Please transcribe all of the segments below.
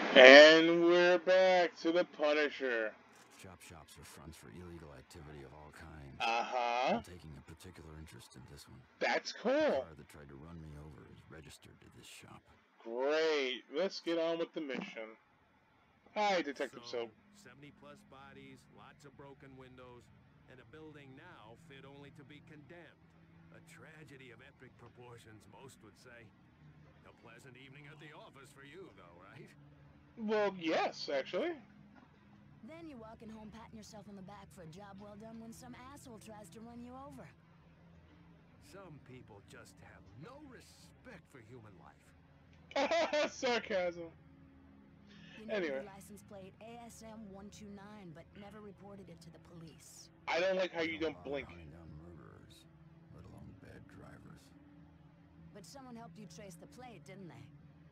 And we're back to the Punisher. Chop shops are fronts for illegal activity of all kinds. Uh-huh. I'm taking a particular interest in this one. That's The cool. car that tried to run me over is registered to this shop. Great. Let's get on with the mission. Hi, Detective Soap. 70 plus bodies, lots of broken windows, and a building now fit only to be condemned. A tragedy of epic proportions, most would say. A pleasant evening at the office for you, though, right? Well, yes, actually. Then you're walking home patting yourself on the back for a job well done when some asshole tries to run you over. Some people just have no respect for human life. Sarcasm. You know Anyway. the license plate ASM 129, but never reported it to the police. I don't like how you don't blink. Hunting down murderers, let alone bad drivers. But someone helped you trace the plate, didn't they?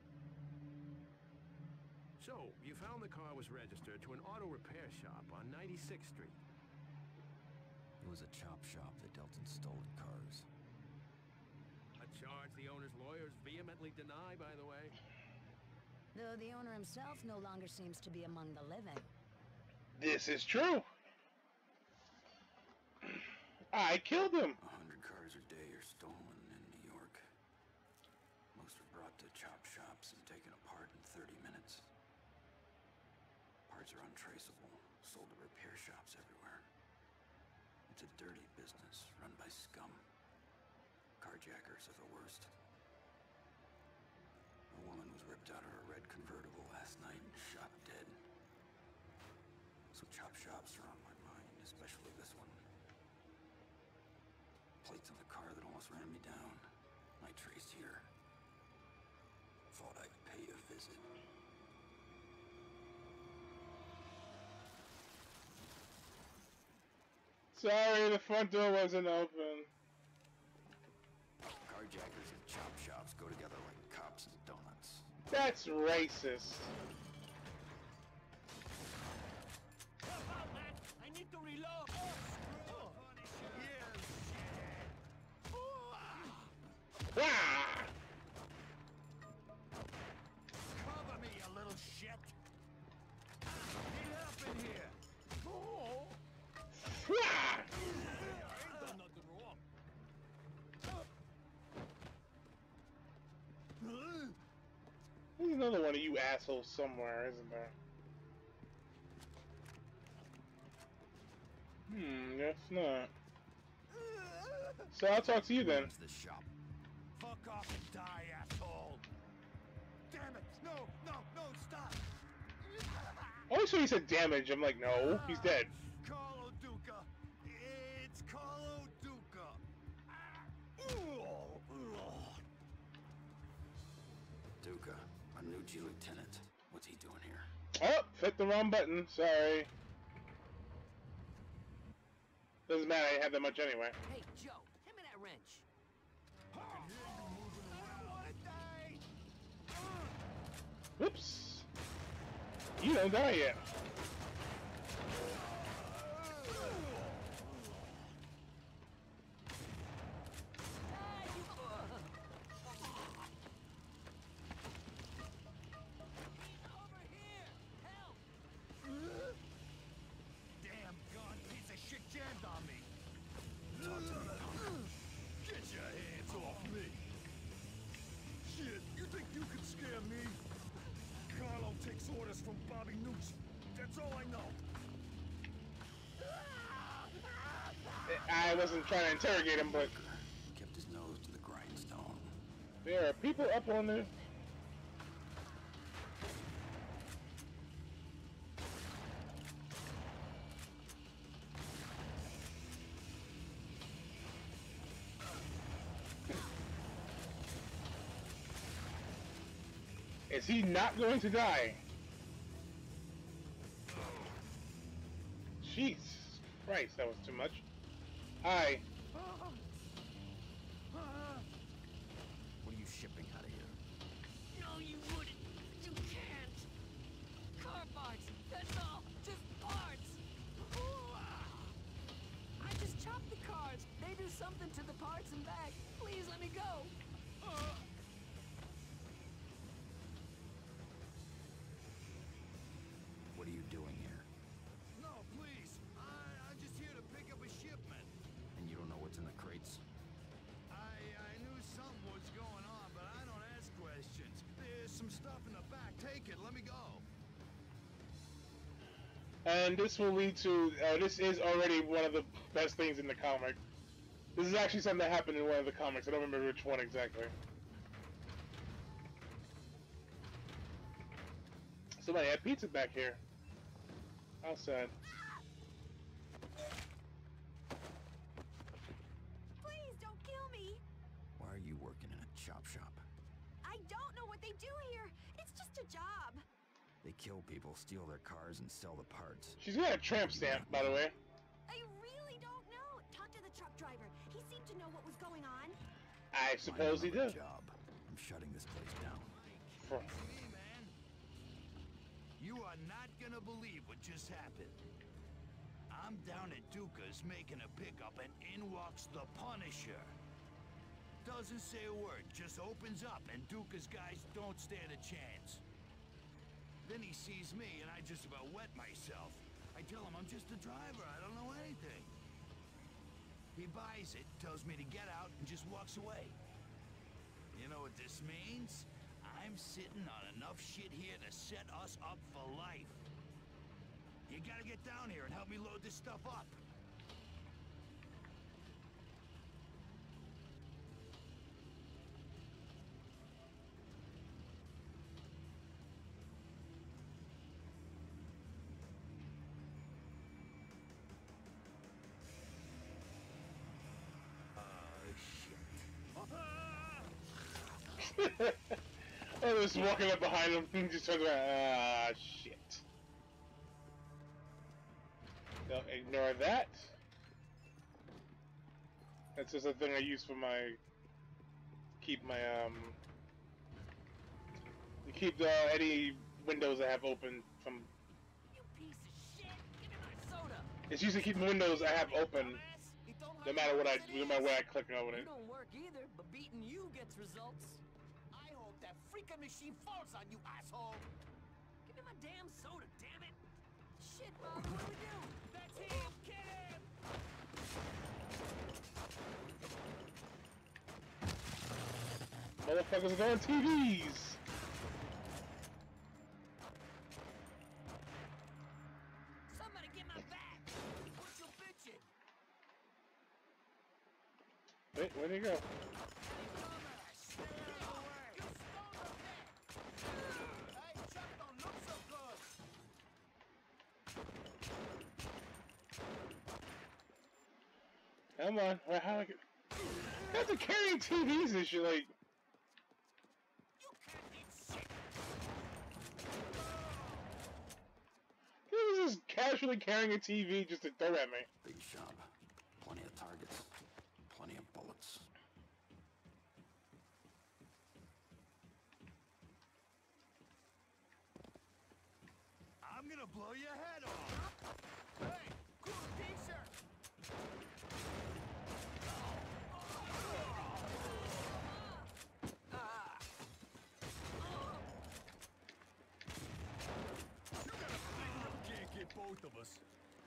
So, you found the car was registered to an auto repair shop on 96th Street. It was a chop shop that dealt in stolen cars. A charge the owner's lawyers vehemently deny, by the way. Though the owner himself no longer seems to be among the living. This is true. I killed him. 100 cars a day are stolen in New York. Most are brought to chop shops and taken apart in 30 minutes. Parts are untraceable, sold to repair shops everywhere. It's a dirty business run by scum. Carjackers are the worst. A woman was ripped out of her red convertible last night and shot dead. So chop shops are on my mind, especially this one. Plates on the car that almost ran me down. I traced here. Thought I'd pay a visit. Sorry, the front door wasn't open. Carjackers and chop shops go together like cops and donuts. That's racist. I need to reload! Ah! Cover me, you little shit! Get up in here! Oh! Ah! I ain't done nothing wrong. There's another one of you assholes somewhere, isn't there? Guess not. So I'll talk to you then. What's the shop? Fuck off and die, asshole! Damn it! No, stop! Oh, so he said damage. I'm like, no, he's dead. Carlo Duca! It's Carlo Duca! Duca, a new G lieutenant. What's he doing here? Oh, hit the wrong button. Sorry. Doesn't matter, I didn't have that much anyway. Hey, Joe, hand me that wrench. I don't wanna die! Whoops. You don't die yet. Over here! Help! Damn gun piece of shit jammed on me! Talk to me, punk. Get your hands off me! Shit, you think you can scare me? Carlo takes orders from Bobby Nooch. That's all I know. I wasn't trying to interrogate him, but Kept his nose to the grindstone. there are people up on the... Is he not going to die? Jesus Christ, that was too much. Hi. What are you shipping out of here? No, you wouldn't. You can't. Car parts. That's all. Just parts. I just chopped the cars. They do something to the parts and back. Please let me go. let me go. And this will lead to, this is already one of the best things in the comic. This is actually something that happened in one of the comics. I don't remember which one exactly. Somebody had pizza back here. How sad. Please don't kill me. Why are you working in a chop shop? I don't know what they do here. It's just a job. They kill people, steal their cars, and sell the parts. She's got a tramp stamp, by the way. I really don't know. Talk to the truck driver. He seemed to know what was going on. I suppose he Find did. another job. I'm shutting this place down. For- It's me, man. You are not gonna believe what just happened. I'm down at Duca's making a pickup, and in walks the Punisher. Doesn't say a word, just opens up, and Duca's guys don't stand a chance. Then he sees me, and I just about wet myself. I tell him I'm just a driver, I don't know anything. He buys it, tells me to get out, and just walks away. You know what this means? I'm sitting on enough shit here to set us up for life. You gotta get down here and help me load this stuff up. Oh, just walking up behind him and just turns around. Ah, shit. Don't ignore that. That's just a thing I use for my... keep any windows I have open from... You piece of shit. Give me my soda. It's usually keeping windows I have open, no matter what I click on it. You don't work either, but beating you gets results. I hope that freaking machine falls on you, asshole! Give me my damn soda, damn it. Shit, Bob, what do we do? That's him. Get him. Motherfuckers are going TVs! Somebody get my back. What you bitching? Wait, where'd he go? Hey, Chuck don't look so good. Come on, how I get... Guys are carrying TVs and shit, like... You can't eat shit. He was just casually carrying a TV just to throw at me. Big shop. Plenty of targets. Plenty of bullets. I'm gonna blow your head off. Hey, cool t-shirt. You got a big rip, can't get both of us.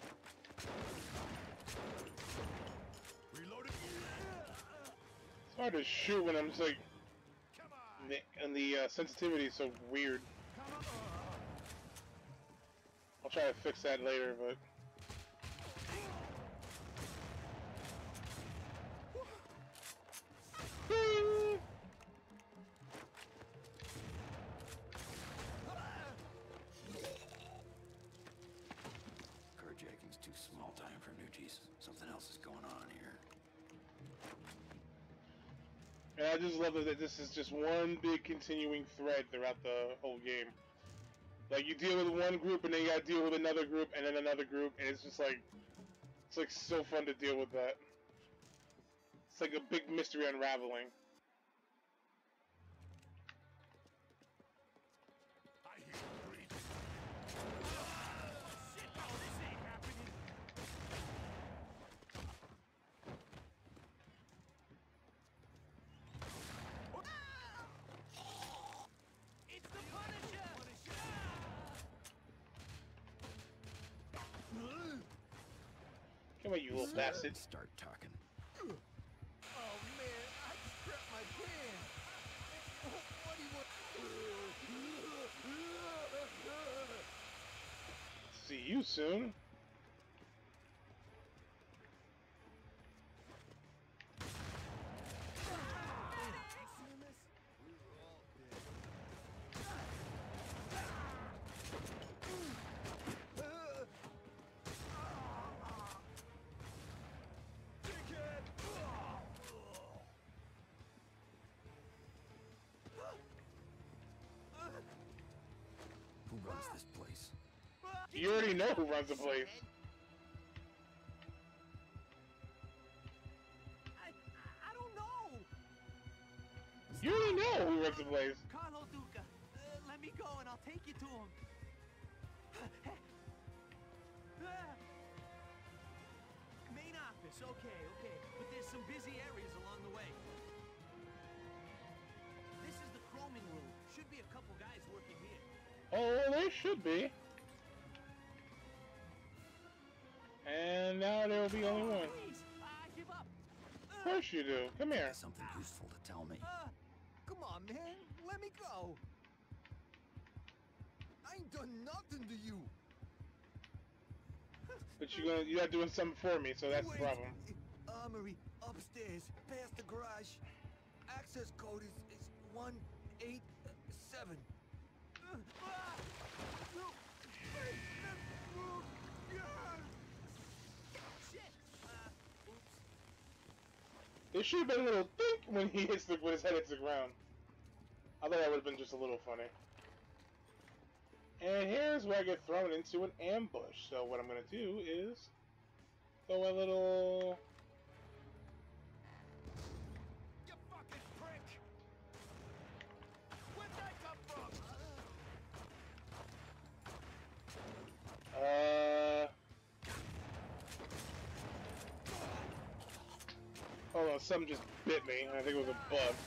Reloaded. It's hard to shoot when I'm just like... Come on. And the sensitivity is so weird. Come on. I'll try to fix that later, but... Carjacking's too small time for Nucci's. Something else is going on here. And I just love that this is just one big continuing thread throughout the whole game. Like, you deal with one group, and then you gotta deal with another group, and then another group, and it's just like... It's like so fun to deal with that. It's like a big mystery unraveling. I hear you breathing. Shit, no, this ain't happening. It's the Punisher. Come on, you little bastard. Start talking. Oh man, I strapped my pants. What do you want? too soon. Who runs this place? You already know who runs the place. I don't know. You already know who runs the place. Carlo Duca, let me go and I'll take you to him. Main office, okay. But there's some busy areas along the way. This is the chroming room. Should be a couple guys working here. Oh, there should be. And now there will be only one. Please, I give up. Of course you do. Come here. Something useful to tell me. Come on, man. Let me go. I ain't done nothing to you. But you're not doing something for me, so that's the problem. Armory, upstairs, past the garage. Access code is 187. Shit! Oops. There should have been a little think when he hits when his head hits the ground. I thought that would have been just a little funny. And here's where I get thrown into an ambush. So what I'm gonna do is throw a little. You fucking prick! Where'd that come from? Hold on, something just bit me. I think it was a bug.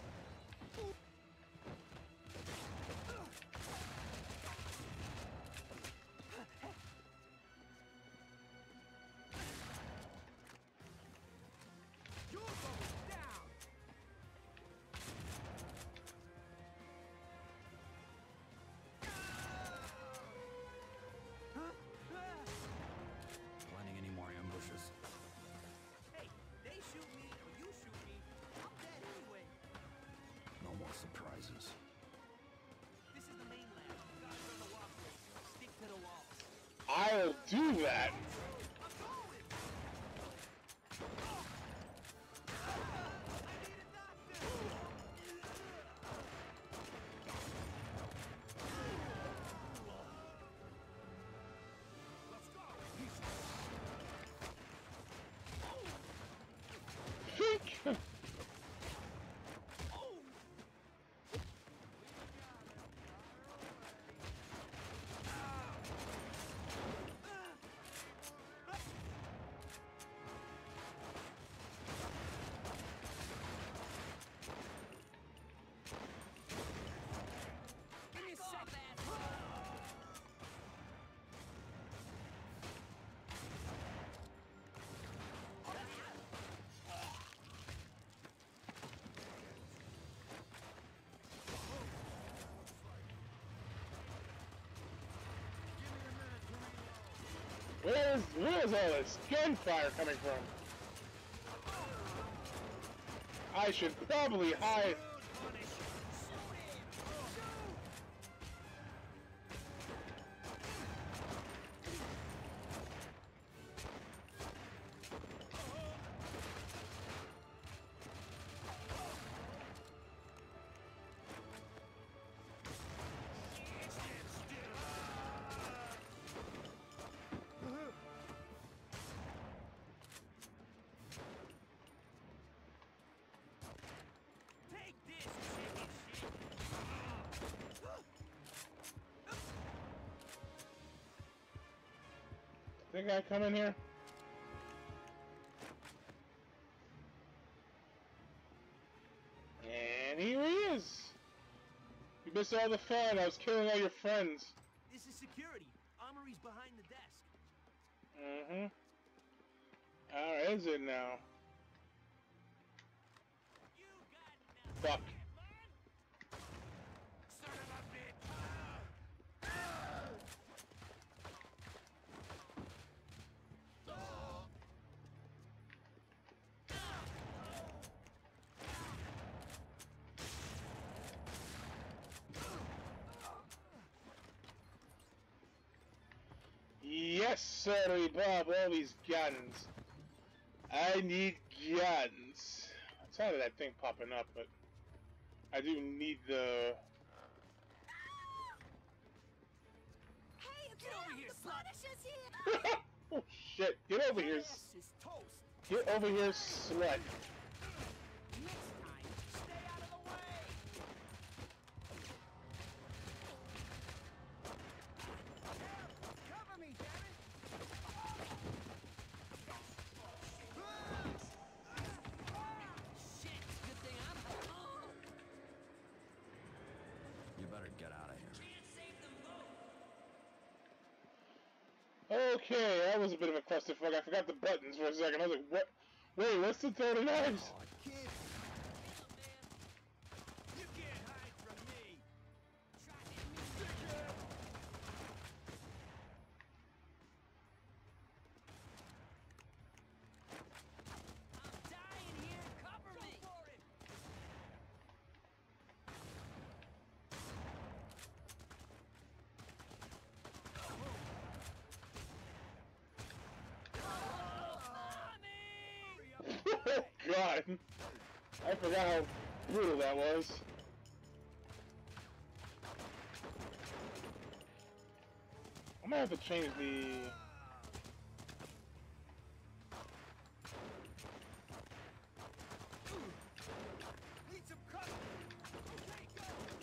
You're going down! Planning any more ambushes? Hey, they shoot me or you shoot me, I'm dead anyway. No more surprises. This is the main lab. Guys on the walkway. Stick to the wall. I'll do that. I'm going! I need a doctor! Let's go! Think. Give me a second. Where's all this gunfire coming from? I should probably hide. Take this, chicken shit! Think I come in here? And here he is. You missed all the fun. I was killing all your friends. This is security. Armory's behind the desk. Mm-hmm. Our exit now. You got nothing. Fuck. Son of a bitch! Yes, sir, Bob, all these guns. I need guns. I'm tired of that thing popping up, but I do need the... Hey, Get over here, the slut! Punisher's here! Oh, shit. Get over here. Ass is toast. Get over here, slut. Next time, stay out of the way. Cover me, damn it! Shit! Good thing I'm home. You better get out of here. Okay, that was a bit of a clusterfuck. I forgot the buttons for a second. I was like, what? Wait, what's the throw the knives? Oh, kid. You can't hide from me. I'm dying here. Cover me. Go for it. Oh, God. I forgot how brutal that was. I might have to change the... Need some cover. Okay, go.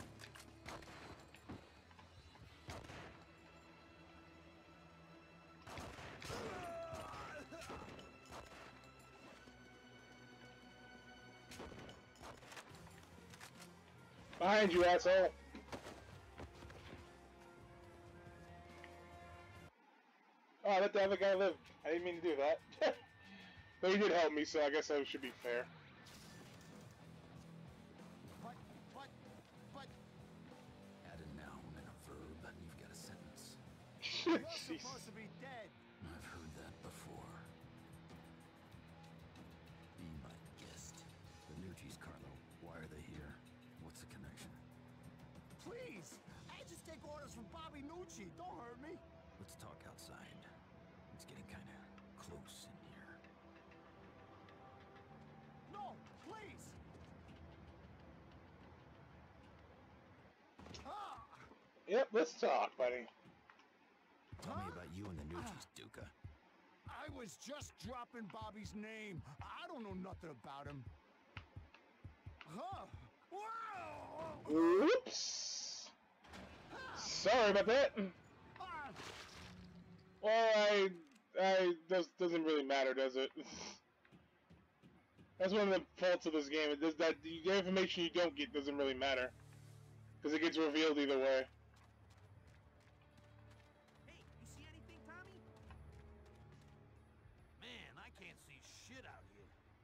Behind you, asshole. Oh, I let the other guy live. I didn't mean to do that. But he did help me, so I guess that should be fair. But, Add a noun and a verb, and you've got a sentence. you're Jeez. supposed to be dead. I've heard that before. Be my guest. The Nucci's, Carlo. Why are they here? What's the connection? Please, I just take orders from Bobby Nucci. Don't hurt me. Let's talk outside. It's getting kind of close in here. No, please. Ah! Yep, let's talk, buddy. Tell me about you and the Nucci's, Duca. I was just dropping Bobby's name. I don't know nothing about him. Huh? Wow! Oops. Sorry about that. Ah! Well, doesn't really matter, does it? That's one of the faults of this game. It does that the information you don't get doesn't really matter, because it gets revealed either way. Hey, you see anything, Tommy? Man, I can't see shit out here.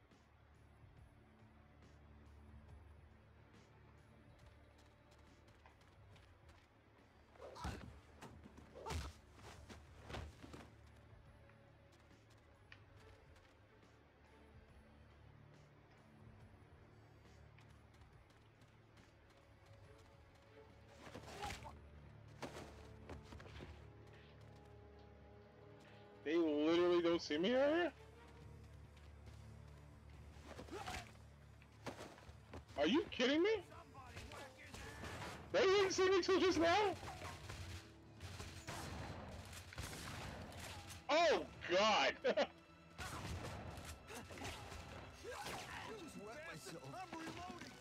They literally don't see me out here? Are you kidding me? They didn't see me till just now? Oh, God! I'm reloading.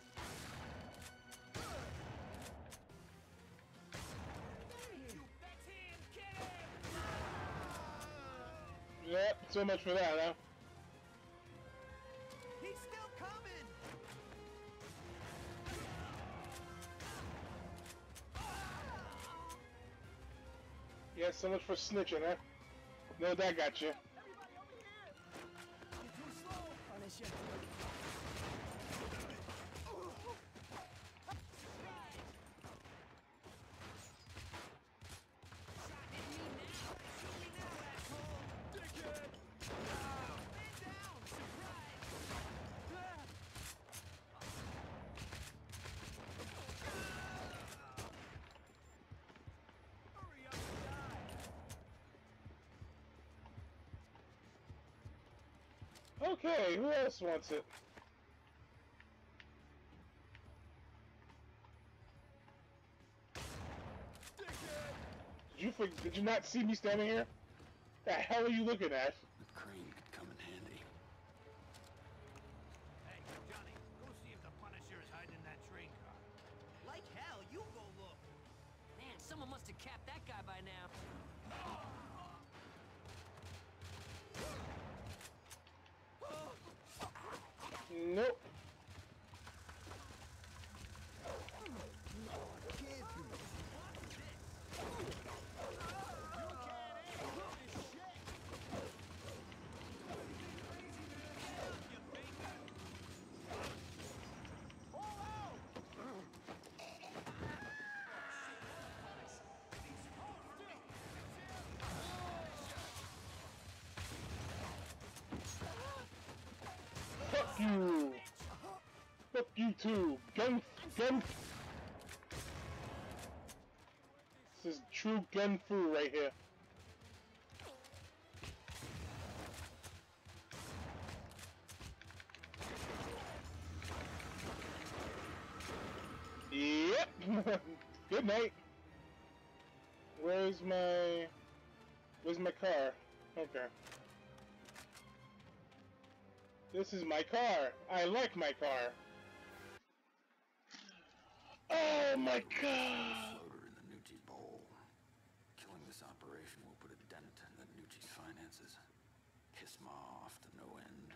Yep, so much for that, huh? He's still coming. Yeah, so much for snitching, huh? No, that got you. Everybody over here. You're too slow, Punisher. Okay, who else wants it? Did you not see me standing here? The hell are you looking at? The crane could come in handy. Hey, Johnny, go see if the Punisher is hiding in that train car. Like hell, you go look. Man, someone must have capped that guy by now. Nope. Fuck you! Fuck you too! Gun! This is true gun fu right here. Yep! Good night! Where's my car? Okay. This is my car. I like my car. Oh my god! Floater in the Nucci's bowl. Killing this operation will put a dent in the Nucci's finances. Piss Ma off to no end.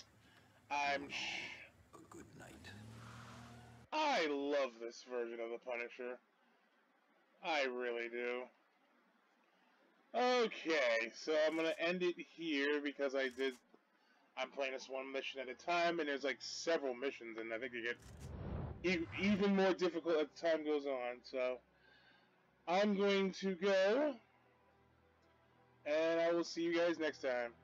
A good night. I love this version of the Punisher. I really do. Okay, so I'm gonna end it here because I'm playing this one mission at a time, and there's like several missions, and I think they get even more difficult as time goes on. So I'm going to go, and I will see you guys next time.